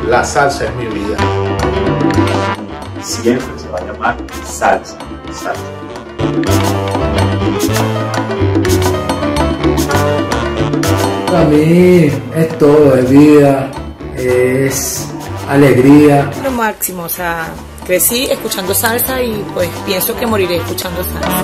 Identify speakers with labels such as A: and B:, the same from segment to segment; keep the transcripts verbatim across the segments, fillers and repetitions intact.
A: La salsa es mi vida.
B: Siempre se va a llamar salsa, salsa.
C: Para mí es todo, es vida, es alegría.
D: Lo máximo, o sea, crecí escuchando salsa y pues pienso que moriré escuchando salsa.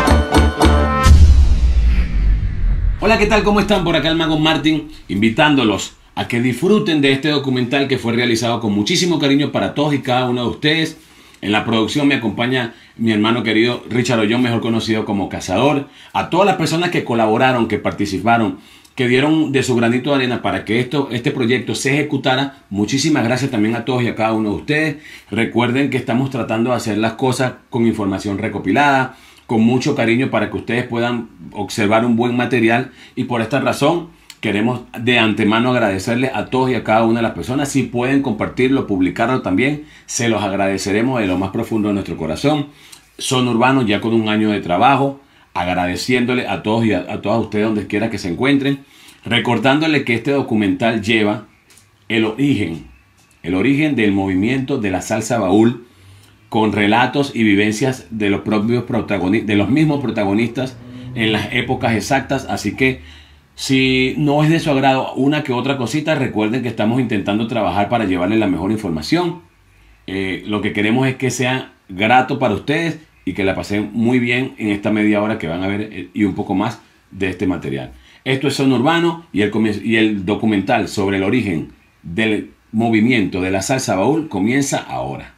E: Hola, ¿qué tal? ¿Cómo están? Por acá el Mago Martin, invitándolos a que disfruten de este documental que fue realizado con muchísimo cariño para todos y cada uno de ustedes. En la producción me acompaña mi hermano querido Richard Ollón, mejor conocido como Cazador. A todas las personas que colaboraron, que participaron, que dieron de su granito de arena para que esto, este proyecto se ejecutara. Muchísimas gracias también a todos y a cada uno de ustedes. Recuerden que estamos tratando de hacer las cosas con información recopilada, con mucho cariño para que ustedes puedan observar un buen material, y por esta razón queremos de antemano agradecerles a todos y a cada una de las personas. Si pueden compartirlo, publicarlo también, se los agradeceremos de lo más profundo de nuestro corazón. Son Urbanos, ya con un año de trabajo, agradeciéndole a todos y a, a todas ustedes donde quiera que se encuentren, recordándole que este documental lleva el origen, el origen del movimiento de la salsa baúl, con relatos y vivencias de los propios protagonistas, de los mismos protagonistas en las épocas exactas. Así que si no es de su agrado una que otra cosita, recuerden que estamos intentando trabajar para llevarles la mejor información. Eh, lo que queremos es que sea grato para ustedes y que la pasen muy bien en esta media hora que van a ver, eh, y un poco más de este material. Esto es Son Urbano, y el, y el documental sobre el origen del movimiento de la salsa baúl comienza ahora.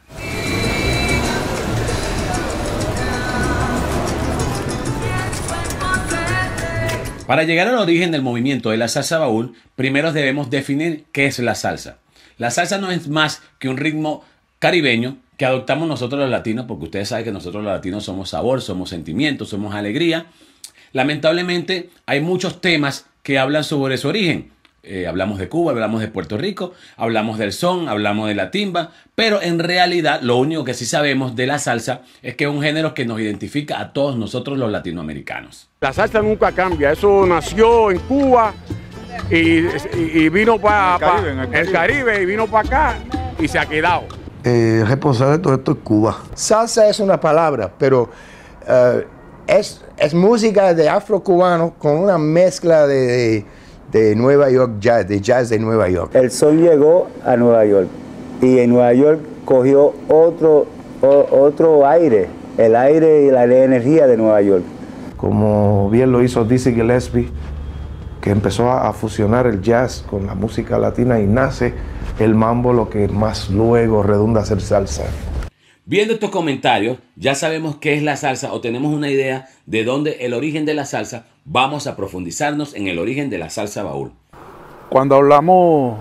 E: Para llegar al origen del movimiento de la salsa baúl, primero debemos definir qué es la salsa. La salsa no es más que un ritmo caribeño que adoptamos nosotros los latinos, porque ustedes saben que nosotros los latinos somos sabor, somos sentimiento, somos alegría. Lamentablemente hay muchos temas que hablan sobre su origen. Eh, hablamos de Cuba, hablamos de Puerto Rico, hablamos del son, hablamos de la timba, pero en realidad lo único que sí sabemos de la salsa es que es un género que nos identifica a todos nosotros los latinoamericanos.
F: La salsa nunca cambia, eso nació en Cuba y, y, y vino para pa, el, el Caribe y vino para acá y se ha quedado.
G: Eh, el responsable de todo esto es Cuba.
H: Salsa es una palabra, pero uh, es, es música de afrocubano con una mezcla de, de, de Nueva York jazz, de jazz de Nueva York.
I: El sol llegó a Nueva York y en Nueva York cogió otro, o, otro aire, el aire y la energía de Nueva York.
G: Como bien lo hizo Dizzy Gillespie, que empezó a, a fusionar el jazz con la música latina, y nace el mambo, lo que más luego redunda a ser salsa.
E: Viendo estos comentarios, ya sabemos qué es la salsa, o tenemos una idea de dónde el origen de la salsa. Vamos a profundizarnos en el origen de la salsa baúl.
F: Cuando hablamos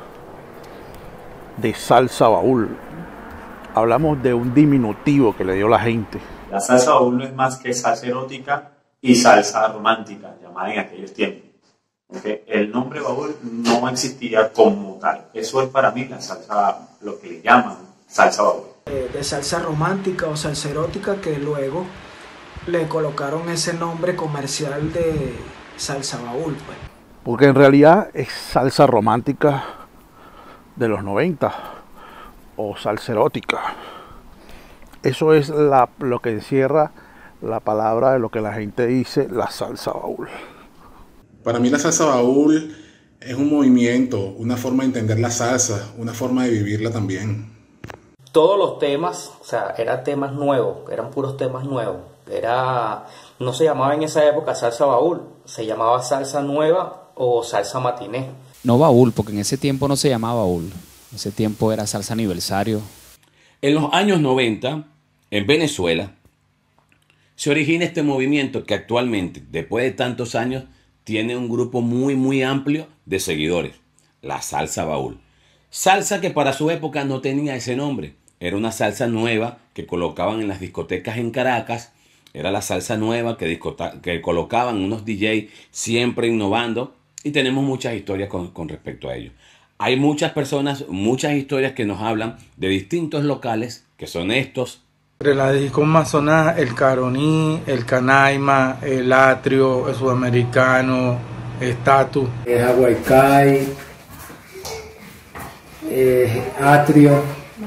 F: de salsa baúl, hablamos de un diminutivo que le dio la gente.
B: La salsa baúl no es más que salsa erótica y salsa romántica, llamada en aquellos tiempos. Okay. El nombre baúl no existía como tal. Eso es para mí la salsa, lo que le llaman salsa baúl.
J: Eh, de salsa romántica o salsa erótica, que luego le colocaron ese nombre comercial de salsa baúl, pues.
F: Porque en realidad es salsa romántica de los noventa o salsa erótica. Eso es la, lo que encierra la palabra de lo que la gente dice, la salsa baúl.
A: Para mí la salsa baúl es un movimiento, una forma de entender la salsa, una forma de vivirla también.
K: Todos los temas, o sea, eran temas nuevos, eran puros temas nuevos. Era, no se llamaba en esa época salsa baúl, se llamaba salsa nueva o salsa matiné.
L: No baúl, porque en ese tiempo no se llamaba baúl, en ese tiempo era salsa aniversario.
E: En los años noventa, en Venezuela, se origina este movimiento que actualmente, después de tantos años, tiene un grupo muy muy amplio de seguidores, la salsa baúl. Salsa que para su época no tenía ese nombre, era una salsa nueva que colocaban en las discotecas en Caracas, era la salsa nueva que, que colocaban unos D J siempre innovando, y tenemos muchas historias con, con respecto a ello. Hay muchas personas, muchas historias que nos hablan de distintos locales, que son estos.
C: Entre la disco Mazoná, el Caroní, el Canaima, el Atrio, el Sudamericano, Estatus, el Hawaii. eh, Atrio,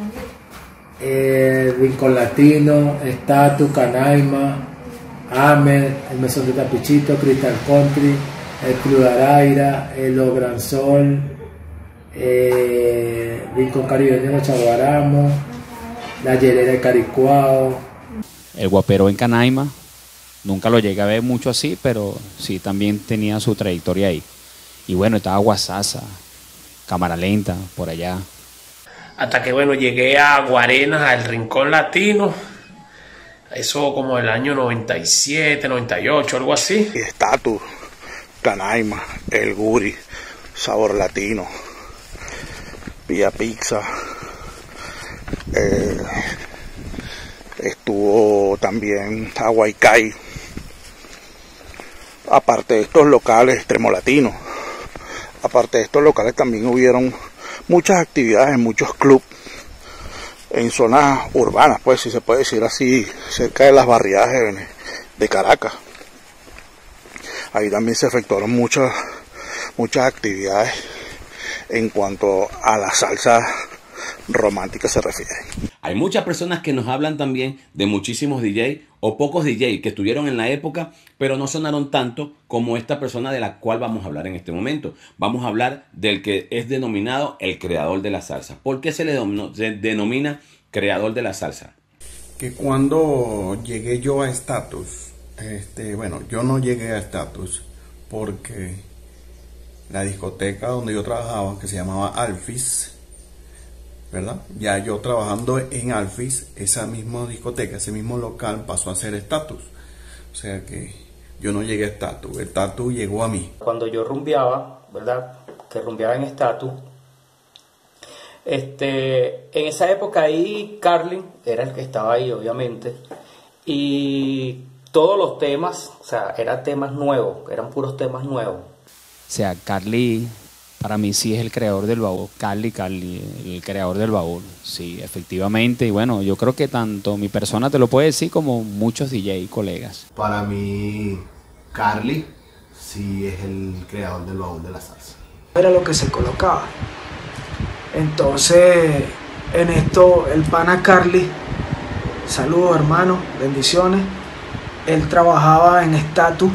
C: eh, Rincón Latino, Estatus, Canaima, Amer, el Mesón de Tapichito, Crystal Country, el Club Araira, el Gran Sol, eh, Rincón Caribeño de Chaguaramo, la Hielera de Caricuao.
L: El Guapero en Canaima, nunca lo llegué a ver mucho así, pero sí también tenía su trayectoria ahí. Y bueno, estaba Guasasa, Cámara Lenta, por allá.
M: Hasta que bueno, llegué a Guarenas, al Rincón Latino, eso como el año noventa y siete, noventa y ocho, algo así.
F: Estatus, Canaima, El Guri, Sabor Latino, Villa Pizza, eh, estuvo también Hawaii. Aparte de estos locales, Extremo Latino, aparte de estos locales también hubieron muchas actividades en muchos clubes en zonas urbanas, pues si se puede decir así, cerca de las barriadas de, de Caracas. Ahí también se efectuaron muchas muchas actividades en cuanto a la salsa romántica se refiere.
E: Hay muchas personas que nos hablan también de muchísimos D J o pocos D J que estuvieron en la época, pero no sonaron tanto como esta persona de la cual vamos a hablar en este momento. Vamos a hablar del que es denominado el creador de la salsa. ¿Por qué se le se denomina creador de la salsa?
N: Que cuando llegué yo a Estatus, este, bueno, yo no llegué a Estatus porque la discoteca donde yo trabajaba, que se llamaba Alphys, ¿verdad? Ya yo trabajando en Alphys, esa misma discoteca, ese mismo local pasó a ser Estatus. O sea que yo no llegué a Estatus, Estatus llegó a mí.
K: Cuando yo rumbeaba, ¿verdad? Que rumbeaba en Estatus, este, en esa época ahí Carlin era el que estaba ahí, obviamente, y todos los temas, o sea, eran temas nuevos, eran puros temas nuevos.
L: O sea, Carly, para mí sí es el creador del baúl. Carly, Carly, el creador del baúl. Sí, efectivamente. Y bueno, yo creo que tanto mi persona te lo puede decir como muchos D J colegas.
O: Para mí, Carly sí es el creador del baúl de la salsa.
J: Era lo que se colocaba. Entonces, en esto, el pana Carly, saludos hermano, bendiciones. Él trabajaba en Estatus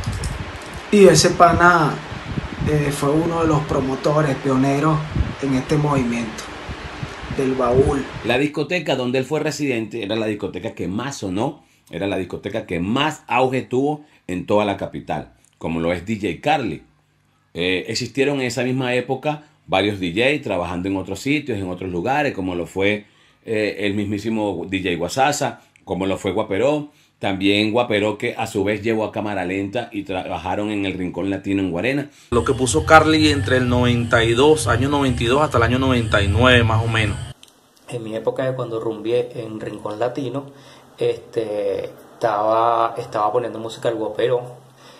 J: y ese pana eh, fue uno de los promotores, pioneros en este movimiento del baúl.
E: La discoteca donde él fue residente era la discoteca que más sonó, era la discoteca que más auge tuvo en toda la capital, como lo es D J Carly. Eh, existieron en esa misma época varios D J trabajando en otros sitios, en otros lugares, como lo fue eh, el mismísimo D J Guasasa, como lo fue Guaperó. También Guaperó, que a su vez llevó a Cámara Lenta y trabajaron en el Rincón Latino en Guarena.
C: Lo que puso Carly entre el noventa y dos, año noventa y dos hasta el año noventa y nueve más o menos.
K: En mi época de cuando rumbié en Rincón Latino, este, estaba, estaba poniendo música del Guaperó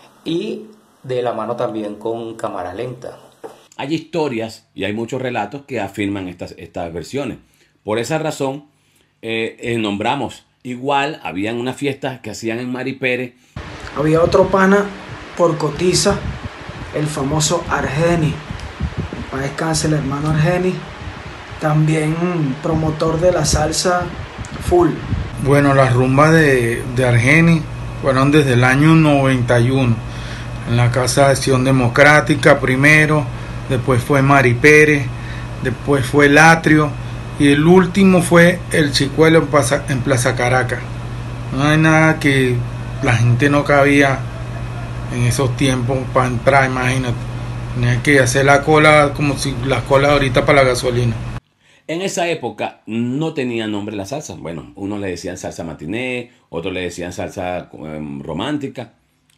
K: y de la mano también con Cámara Lenta.
E: Hay historias y hay muchos relatos que afirman estas, estas versiones. Por esa razón, eh, eh, nombramos. Igual, habían unas fiestas que hacían en Maripere.
J: Había otro pana por Cotiza, el famoso Argeni. Para descansar el hermano Argeni. También promotor de la salsa full.
C: Bueno, las rumbas de, de Argeni fueron desde el año noventa y uno. En la Casa de Acción Democrática primero, después fue Maripere, después fue el Atrio. Y el último fue el Chicuelo en Plaza, en Plaza Caracas. No hay nada que la gente no cabía en esos tiempos para entrar, imagínate. Tenía que hacer la cola como si las colas ahorita para la gasolina.
E: En esa época no tenía nombre la salsa. Bueno, unos le decían salsa matiné, otros le decían salsa um, romántica.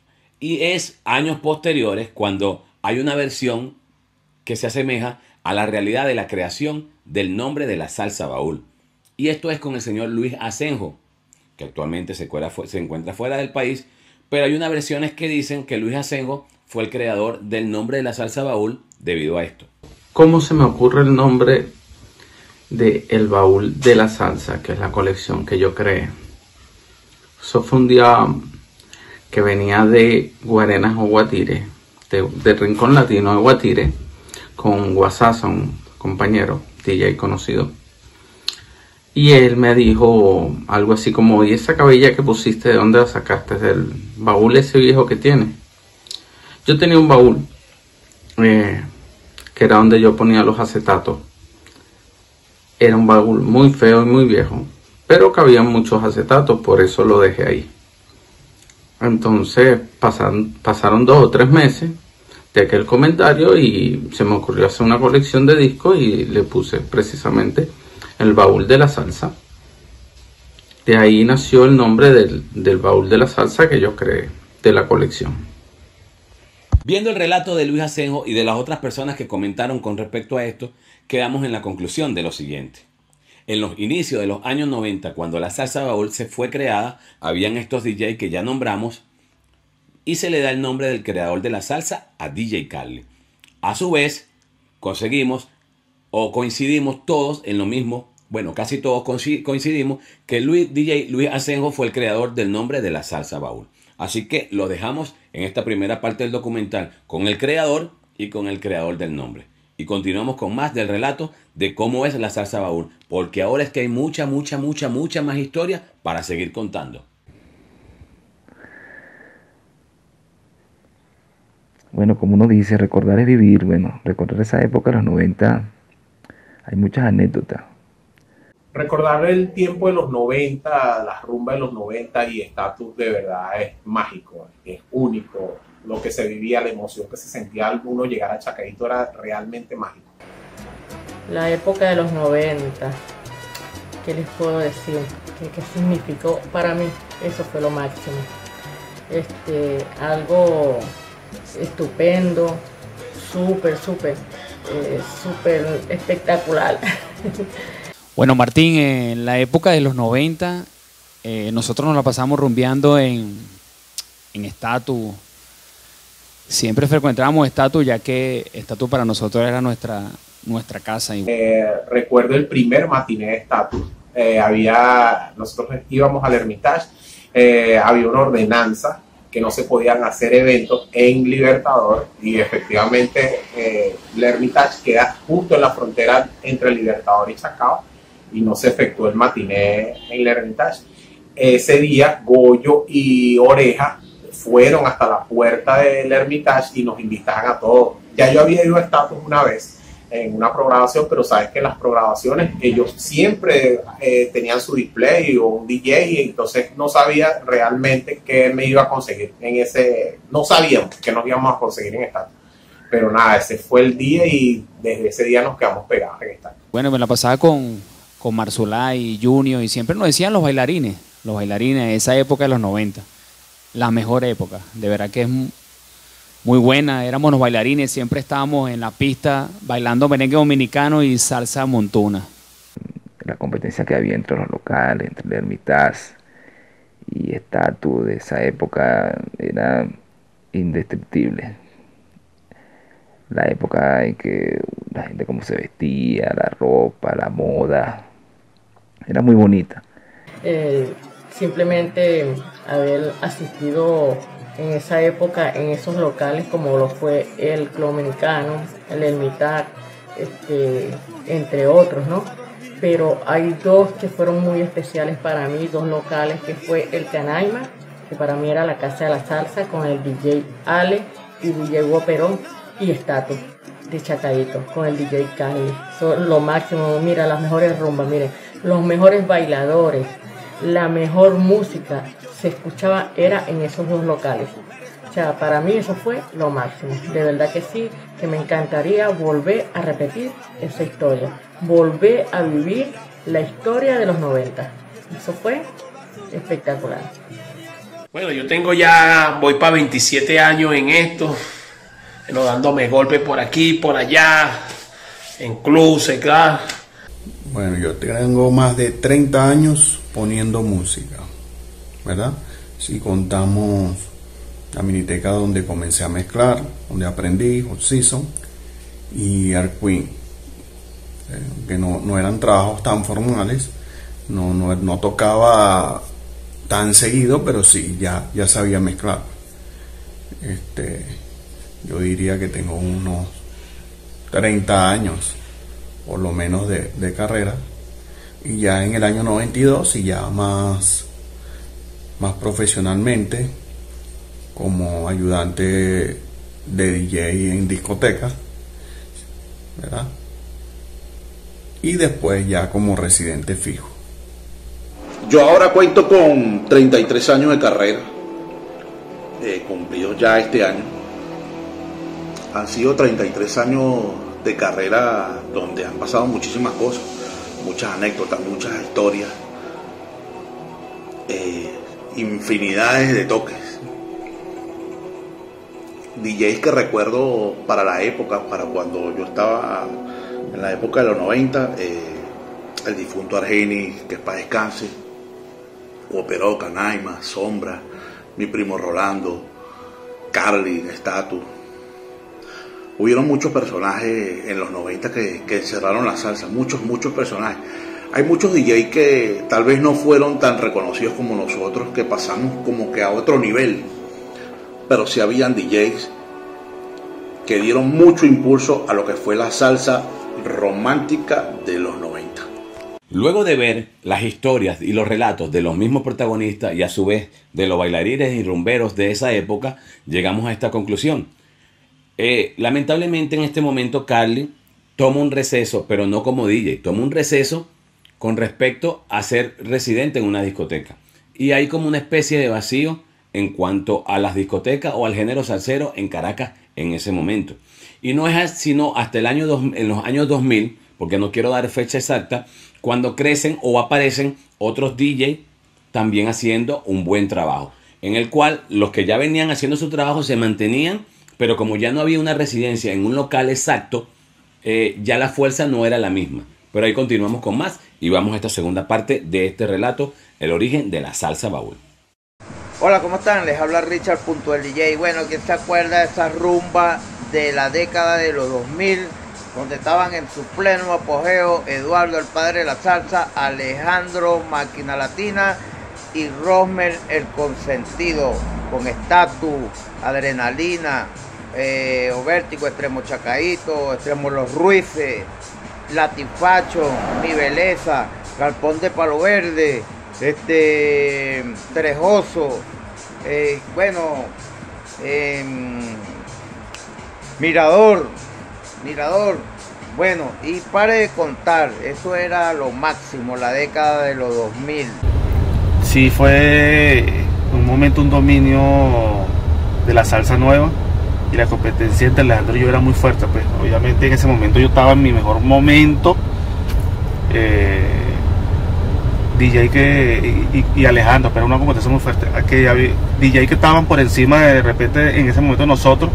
E: Y es años posteriores cuando hay una versión que se asemeja a la realidad de la creación del nombre de la salsa baúl. Y esto es con el señor Luis Asenjo, que actualmente se, cuela, se encuentra fuera del país, pero hay unas versiones que dicen que Luis Asenjo fue el creador del nombre de la salsa baúl debido a esto.
P: ¿Cómo se me ocurre el nombre de El Baúl de la Salsa, que es la colección que yo creé? Eso fue un día que venía de Guarenas o Guatire, de, de Rincón Latino de Guatire, con Guasasa, un compañero. D J conocido. Y él me dijo algo así como, ¿y esa cabella que pusiste, de dónde la sacaste? ¿Del baúl ese viejo que tiene? Yo tenía un baúl, eh, que era donde yo ponía los acetatos. Era un baúl muy feo y muy viejo, pero cabían muchos acetatos, por eso lo dejé ahí. Entonces pasaron, pasaron dos o tres meses de aquel comentario y se me ocurrió hacer una colección de discos y le puse precisamente el baúl de la salsa. De ahí nació el nombre del, del baúl de la salsa que yo creé, de la colección.
E: Viendo el relato de Luis Asenjo y de las otras personas que comentaron con respecto a esto, quedamos en la conclusión de lo siguiente. En los inicios de los años noventa, cuando la salsa baúl se fue creada, habían estos D J que ya nombramos y se le da el nombre del creador de la salsa a D J Carly. A su vez, conseguimos o coincidimos todos en lo mismo, bueno, casi todos coincidimos que Luis, D J Luis Asenjo fue el creador del nombre de la salsa baúl. Así que lo dejamos en esta primera parte del documental con el creador y con el creador del nombre. Y continuamos con más del relato de cómo es la salsa baúl, porque ahora es que hay mucha, mucha, mucha, mucha más historia para seguir contando.
G: Bueno, como uno dice, recordar es vivir. Bueno, recordar esa época, los noventa, hay muchas anécdotas.
M: Recordar el tiempo de los noventa, la rumba de los noventa y Estatus de verdad es mágico, es único. Lo que se vivía, la emoción que se sentía al uno llegar a Chacaíto era realmente mágico.
Q: La época de los noventa, ¿qué les puedo decir? ¿Qué, qué significó para mí? Eso fue lo máximo. Este, algo estupendo, súper, súper, eh, súper espectacular.
L: Bueno, Martín, en la época de los noventa, eh, nosotros nos la pasamos rumbeando en, en Estatus. Siempre frecuentábamos Estatus, ya que Estatus para nosotros era nuestra, nuestra casa.
M: Eh, recuerdo el primer matiné de Estatus. Eh, había, nosotros íbamos al Hermitage, eh, había una ordenanza que no se podían hacer eventos en Libertador y efectivamente eh, el Hermitage queda justo en la frontera entre Libertador y Chacao y no se efectuó el matiné en el Hermitage. Ese día Goyo y Oreja fueron hasta la puerta del Hermitage y nos invitaban a todos. Ya yo había ido a Estatus una vez en una programación, pero sabes que en las programaciones ellos siempre eh, tenían su display o un D J y entonces no sabía realmente qué me iba a conseguir en ese, no sabíamos qué nos íbamos a conseguir en Estatus. Pero nada, ese fue el día y desde ese día nos quedamos pegados en Estatus.
L: Bueno, me la pasaba con, con Marzulá y Junior y siempre nos decían los bailarines, los bailarines de esa época de los noventa. La mejor época, de verdad que es muy buena, éramos los bailarines, siempre estábamos en la pista bailando merengue dominicano y salsa montuna.
G: La competencia que había entre los locales, entre el Hermitage y Estatus de esa época era indescriptible. La época en que la gente cómo se vestía, la ropa, la moda, era muy bonita.
Q: Eh, simplemente haber asistido en esa época en esos locales como lo fue el Club Dominicano, el Hermitage, este, entre otros, ¿no? Pero hay dos que fueron muy especiales para mí, dos locales, que fue el Canaima, que para mí era la casa de la salsa, con el D J Ale y D J Hugo Perón, y Estatus de Chacaíto con el D J Carly. Son lo máximo, mira, las mejores rumbas, miren, los mejores bailadores, la mejor música se escuchaba era en esos dos locales. O sea, para mí eso fue lo máximo. De verdad que sí, que me encantaría volver a repetir esa historia, volver a vivir la historia de los noventa. Eso fue espectacular.
M: Bueno, yo tengo ya, voy para veintisiete años en esto, bueno, dándome golpes por aquí, por allá, en clubes, claro.
N: Bueno, yo tengo más de treinta años poniendo música, ¿verdad? Si contamos la miniteca donde comencé a mezclar, donde aprendí, Hot Season y Art Queen, eh, que no, no eran trabajos tan formales, no, no, no tocaba tan seguido, pero sí, ya, ya sabía mezclar. Este, yo diría que tengo unos treinta años por lo menos de, de carrera. Y ya en el año noventa y dos, y ya más, más profesionalmente, como ayudante de D J en discotecas, ¿verdad? Y después ya como residente fijo.
F: Yo ahora cuento con treinta y tres años de carrera, eh, cumplidos ya este año. Han sido treinta y tres años de carrera donde han pasado muchísimas cosas, muchas anécdotas, muchas historias, eh, infinidades de toques. D Js que recuerdo para la época, para cuando yo estaba en la época de los noventa, eh, el difunto Argeni, que es para descanse, Operó, Canaima, Sombra, mi primo Rolando, Carly, Status. Hubieron muchos personajes en los noventa que, que encerraron la salsa, muchos, muchos personajes. Hay muchos D Js que tal vez no fueron tan reconocidos como nosotros, que pasamos como que a otro nivel, pero sí habían D Js que dieron mucho impulso a lo que fue la salsa romántica de los noventa.
E: Luego de ver las historias y los relatos de los mismos protagonistas y a su vez de los bailarines y rumberos de esa época, llegamos a esta conclusión. Eh, lamentablemente en este momento Carly toma un receso, pero no como D J, toma un receso con respecto a ser residente en una discoteca. Y hay como una especie de vacío en cuanto a las discotecas o al género salsero en Caracas en ese momento. Y no es sino hasta el año dos, en los años dos mil, porque no quiero dar fecha exacta, cuando crecen o aparecen otros D J también haciendo un buen trabajo, en el cual los que ya venían haciendo su trabajo se mantenían, pero como ya no había una residencia en un local exacto, eh, ya la fuerza no era la misma. Pero ahí continuamos con más y vamos a esta segunda parte de este relato, el origen de la salsa baúl.
R: Hola, ¿cómo están? Les habla Richard punto el D J. Bueno, ¿quién se acuerda de esa rumba de la década de los dos mil? Donde estaban en su pleno apogeo Eduardo, el padre de la salsa, Alejandro, Máquina Latina, y Rosmel, el consentido, con Status, Adrenalina, eh, Vértigo, Extremo Chacaíto, Extremo Los Ruices, Latifacho, Mi Beleza, Galpón de Palo Verde, este, Trejoso, eh, bueno, eh, Mirador, Mirador, bueno, y pare de contar, eso era lo máximo, la década de los dos mil.
S: Sí, fue un momento, un dominio de la salsa nueva, y la competencia entre Alejandro y yo era muy fuerte, pues obviamente en ese momento yo estaba en mi mejor momento, eh, D J que, y, y Alejandro, pero una competencia muy fuerte, que había D J que estaban por encima de, de repente en ese momento de nosotros.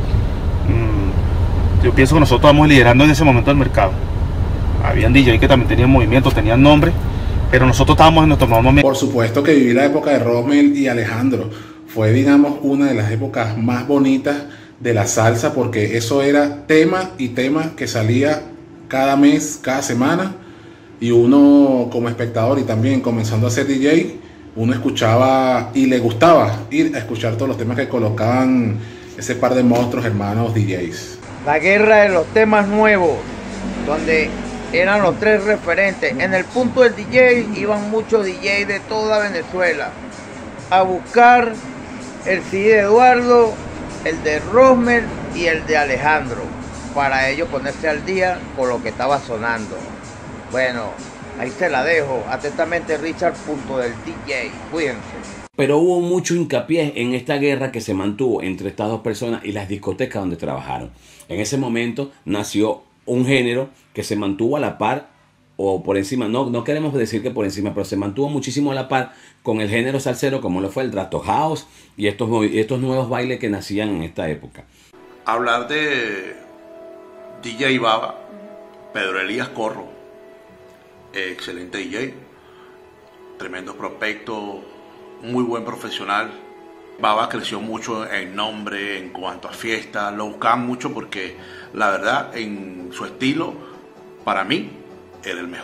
S: Yo pienso que nosotros vamos liderando en ese momento del mercado. Habían D J que también tenían movimientos, tenían nombre, pero nosotros estábamos en nuestro mejor momento.
A: Por supuesto que viví la época de Rosmel y Alejandro. Fue, digamos, una de las épocas más bonitas de la salsa, porque eso era tema y tema que salía cada mes, cada semana, y uno como espectador y también comenzando a ser D J, uno escuchaba y le gustaba ir a escuchar todos los temas que colocaban ese par de monstruos hermanos D Js.
R: La guerra de los temas nuevos, donde eran los tres referentes. En el punto del D J iban muchos D Js de toda Venezuela a buscar el C D de Eduardo, el de Rosmel y el de Alejandro, para ellos ponerse al día con lo que estaba sonando. Bueno, ahí se la dejo. Atentamente, Richard punto del D J. Cuídense.
E: Pero hubo mucho hincapié en esta guerra que se mantuvo entre estas dos personas y las discotecas donde trabajaron. En ese momento nació un género que se mantuvo a la par o por encima, no, no queremos decir que por encima, pero se mantuvo muchísimo a la par con el género salsero, como lo fue el Drato House y estos, estos nuevos bailes que nacían en esta época.
F: Hablar de D J Baba, Pedro Elías Corro, excelente D J, tremendo prospecto, muy buen profesional. Baba creció mucho en nombre, en cuanto a fiestas, lo buscaban mucho porque la verdad en su estilo, para mí, era el mejor.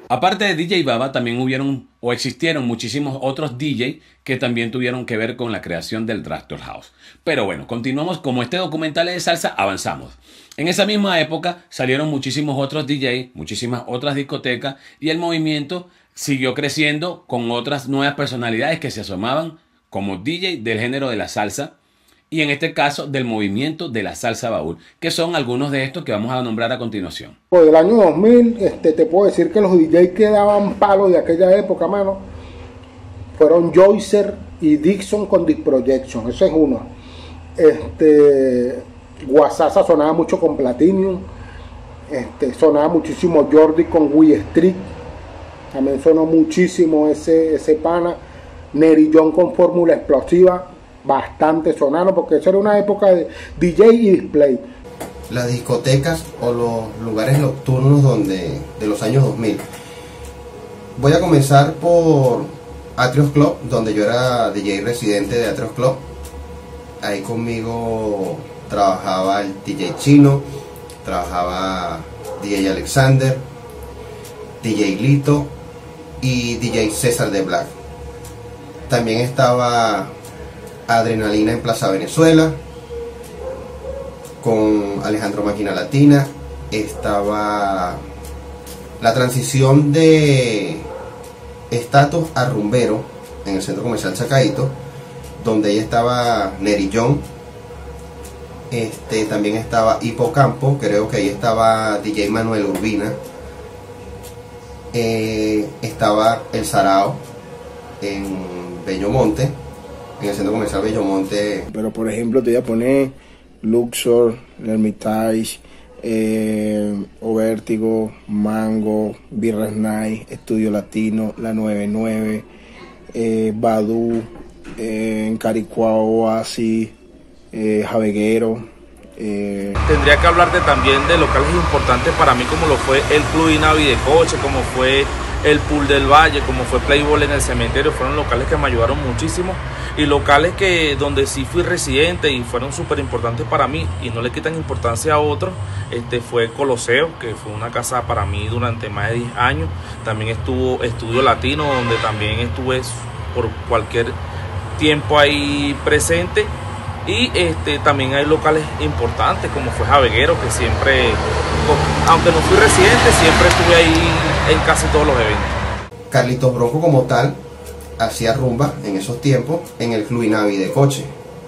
E: Aparte de D J Baba, también hubieron o existieron muchísimos otros D J que también tuvieron que ver con la creación del Traktor House. Pero bueno, continuamos. Como este documental es de salsa, avanzamos. En esa misma época salieron muchísimos otros D J, muchísimas otras discotecas, y el movimiento siguió creciendo con otras nuevas personalidades que se asomaban como D J del género de la salsa, y en este caso del movimiento de la salsa baúl, que son algunos de estos que vamos a nombrar a continuación.
T: Por el año dos mil, este, te puedo decir que los D J que daban palo de aquella época, mano, fueron Joycer y Dixon con Dick Projection. Ese es uno. Este, Guasasa sonaba mucho con Platinum. Este, sonaba muchísimo Jordi con Wii Street. También sonó muchísimo ese, ese pana. Nery John con Fórmula Explosiva. Bastante sonado, porque eso era una época de D J y display.
U: Las discotecas o los lugares nocturnos donde, de los años dos mil. Voy a comenzar por Atrios Club, donde yo era D J residente de Atrios Club. Ahí conmigo trabajaba el D J Chino, trabajaba D J Alexander, D J Lito y D J César de Black. También estaba Adrenalina en Plaza Venezuela con Alejandro Máquina Latina. Estaba la transición de Estatus a Rumbero en el Centro Comercial Chacaito, donde ahí estaba Nery John. Este, también estaba Hipocampo, creo que ahí estaba D J Manuel Urbina. Eh, estaba El Sarao en Bellomonte, en el Centro Comercial Bellomonte.
T: Pero por ejemplo te voy a poner Luxor, Hermitage, eh, O Vértigo, Mango, Birras Night, Estudio Latino, La noventa y nueve, eh, Badu, eh, en Caricuao, Oasis, eh, Javeguero. Eh.
S: Tendría que hablarte también de locales importantes para mí, como lo fue el Club Inavi de Coche, como fue el Pool del Valle, como fue Playboy en el Cementerio. Fueron locales que me ayudaron muchísimo, y locales que donde sí fui residente y fueron súper importantes para mí y no le quitan importancia a otros. Este fue Coloseo, que fue una casa para mí durante más de diez años. También estuvo Estudio Latino, donde también estuve por cualquier tiempo ahí presente. Y este, también hay locales importantes como fue Javeguero, que siempre, aunque no fui residente, siempre estuve ahí en casi todos los eventos.
U: Carlitos Bronco como tal hacía rumba en esos tiempos en el Club Inavi de Coche.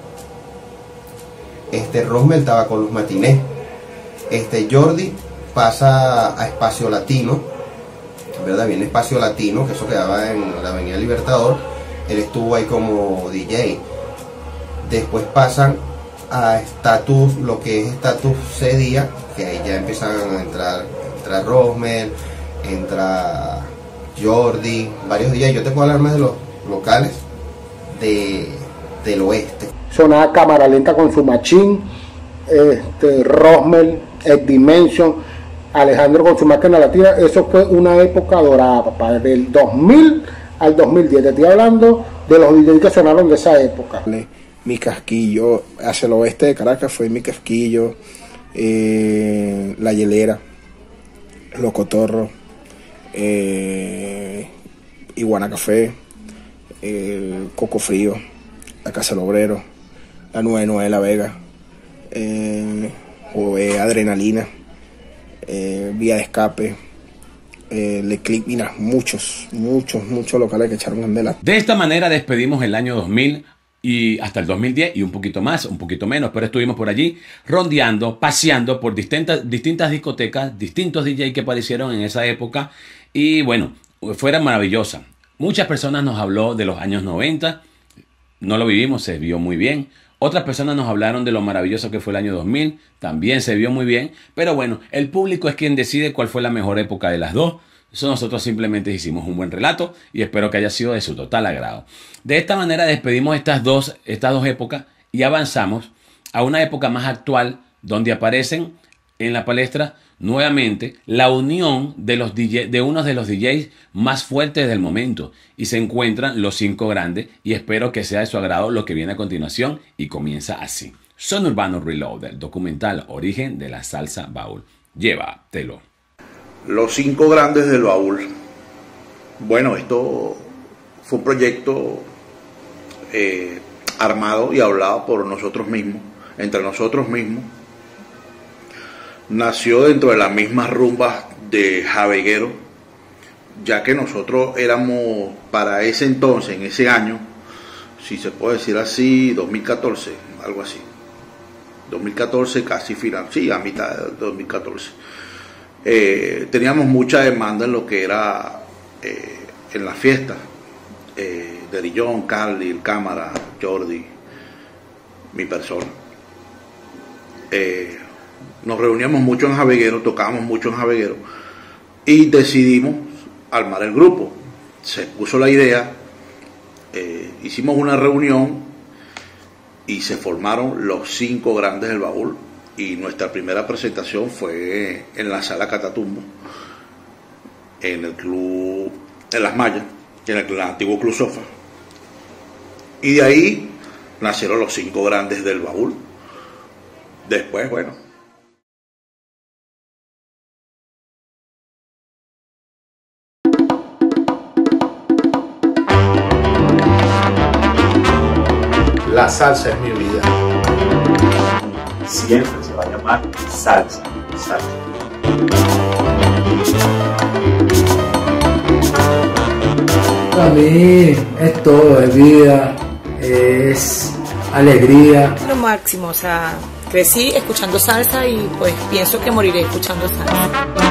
U: Este Rosmel estaba con los matinés. Este Jordi pasa a Espacio Latino, ¿verdad? Viene Espacio Latino, que eso quedaba en la Avenida Libertador. Él estuvo ahí como D J. Después pasan a Status, lo que es Status C Día, que ahí ya empiezan a entrar, entra Rosmel, entra Jordi, varios días. Yo te puedo hablar más de los locales de, del oeste.
T: Sonaba Cámara Lenta con su machín, este, Rosmel, Ed Dimension, Alejandro con su máquina latina. Eso fue una época dorada, papá, del dos mil al dos mil diez. Te estoy hablando de los D Js que sonaron de esa época. Mi Casquillo, hacia el oeste de Caracas fue Mi Casquillo, eh, La Hielera, Los Cotorros, eh, Iguana Café, el Coco Frío, La Casa del Obrero, La noventa y nueve de La Vega, eh, o, eh, Adrenalina, eh, Vía de Escape, eh, Le Click, mira, muchos, muchos, muchos locales que echaron candela.
E: De esta manera despedimos el año dos mil y hasta el dos mil diez y un poquito más, un poquito menos, pero estuvimos por allí rondeando, paseando por distintas, distintas discotecas, distintos D J que aparecieron en esa época, y bueno, fuera maravillosa. Muchas personas nos habló de los años noventa, no lo vivimos, se vio muy bien. Otras personas nos hablaron de lo maravilloso que fue el año dos mil, también se vio muy bien, pero bueno, el público es quien decide cuál fue la mejor época de las dos. Eso nosotros simplemente hicimos un buen relato y espero que haya sido de su total agrado. De esta manera despedimos estas dos, estas dos épocas y avanzamos a una época más actual, donde aparecen en la palestra nuevamente la unión de, los D J, de uno de los D Js más fuertes del momento, y se encuentran los cinco grandes, y espero que sea de su agrado lo que viene a continuación, y comienza así. Son Urbano Reloaded, documental Origen de la Salsa Baúl. Llévatelo.
F: Los cinco grandes del baúl.
D: Bueno, esto fue un proyecto eh, armado y hablado por nosotros mismos, entre nosotros mismos. Nació dentro de las mismas rumbas de Javeguero, ya que nosotros éramos para ese entonces, en ese año, si se puede decir así, dos mil catorce, algo así. dos mil catorce, casi final, sí, a mitad de dos mil catorce. Eh, teníamos mucha demanda en lo que era eh, en la fiesta. Eh, Daddy John, Carly, el cámara, Jordi, mi persona. Eh, nos reuníamos mucho en Javeguero, tocábamos mucho en Javeguero y decidimos armar el grupo. Se puso la idea, eh, hicimos una reunión y se formaron los cinco grandes del baúl, y nuestra primera presentación fue en la sala Catatumbo, en el club, en Las Mallas, en el, el antiguo Club Sofa, y de ahí nacieron los cinco grandes del baúl. Después, bueno,
A: la salsa es mi vida.
B: Siempre se va a llamar salsa, salsa.
V: Para mí es todo, es vida, es alegría.
W: Lo máximo, o sea, crecí escuchando salsa y pues pienso que moriré escuchando salsa.